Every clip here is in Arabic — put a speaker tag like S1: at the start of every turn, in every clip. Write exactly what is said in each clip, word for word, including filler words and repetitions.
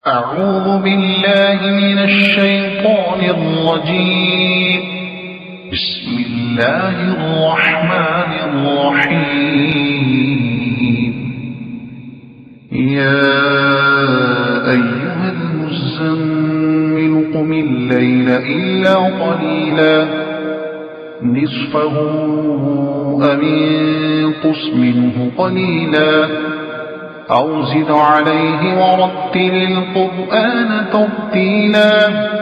S1: أعوذ بالله من الشيطان الرجيم. بسم الله الرحمن الرحيم. يا أيها المزمل قم الليل إلا قليلا نصفه أو انقص منه قليلا أو زد عليه ورتل القرآن ترتيلا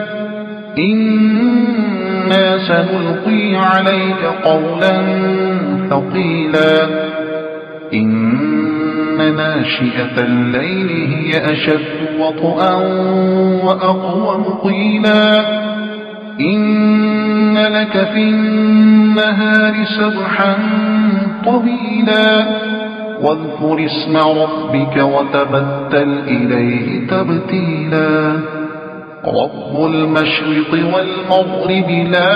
S1: إنا سنلقي عليك قولا ثقيلا إن ناشئة الليل هي أشد وطئا وأقوم قيلا إن لك في النهار سبحا طويلا واذكر اسم ربك وتبتل إليه تبتيلا رب المشرق والمغرب لا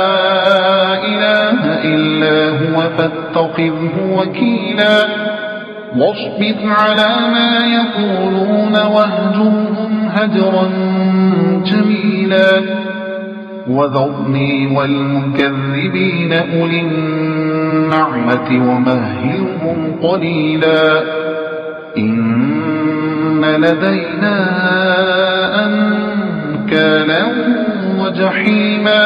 S1: إله إلا هو فاتخذه وكيلا واصبر على ما يقولون واهجرهم هجرا جميلا وذرني والمكذبين أولي النعمة ومهلهم قليلا إن لدينا أنكالا وجحيما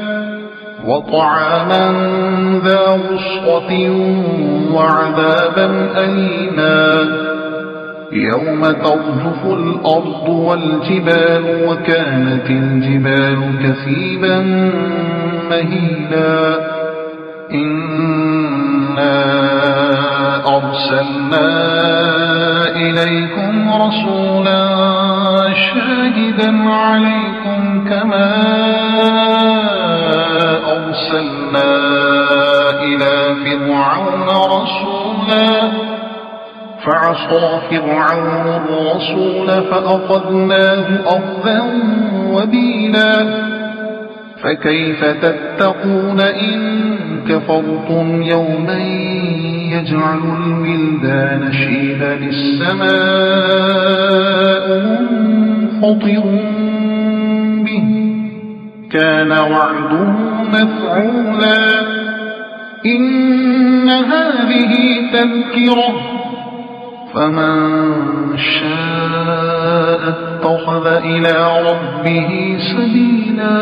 S1: وطعاما ذا غصة وعذابا أليما يوم ترجف الأرض والجبال وكانت الجبال كثيبا مهيلا إنا أرسلنا إليكم رسولا شاهدا عليكم كما أرسلنا إلى فرعون رسولا فعصى فرعون الرسول فأخذناه أخذا وبيلا فكيف تتقون إن كفرتم يوما يجعل الولدان شيبا السماء منفطر به كان وعده مفعولا إن هذه تذكرة فمن شاء اتخذ إلى ربه سبيلا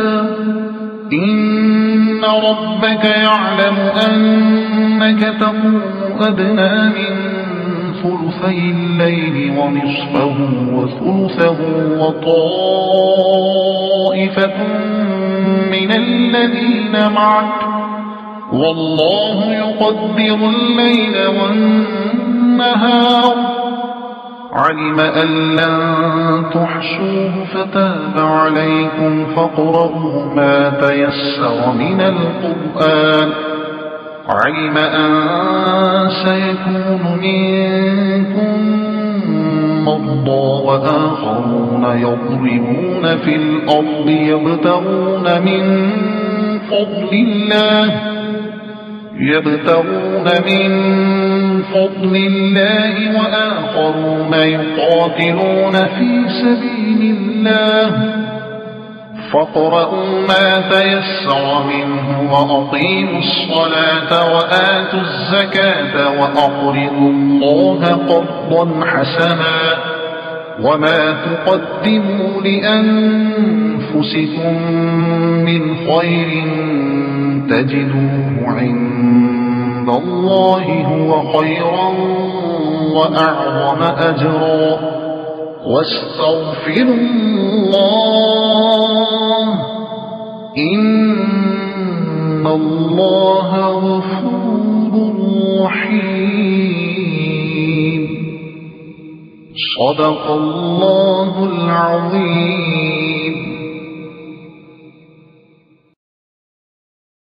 S1: إن ربك يعلم أنك تقوم أدنى من ثلثي الليل ونصفه وثلثه وطائفة من الذين معك والله يقدر الليل والنهار علم أن لن تحصوه فتاب عليكم فاقرؤوا ما تيسر من القرآن علم أن سيكون منكم مرضى وآخرون يضربون في الأرض يبتغون من فضل الله يبتغون من فضل الله وآخرون يقاتلون في سبيل الله فاقرؤوا ما تيسر منه وأقيموا الصلاة وآتوا الزكاة وأقرضوا الله قرضا حسنا وما تقدموا لأنفسكم من خير تجدوه عند الله هو خيرا وأعظم أجرا واستغفروا الله إن الله غفور رحيم صدق الله العظيم.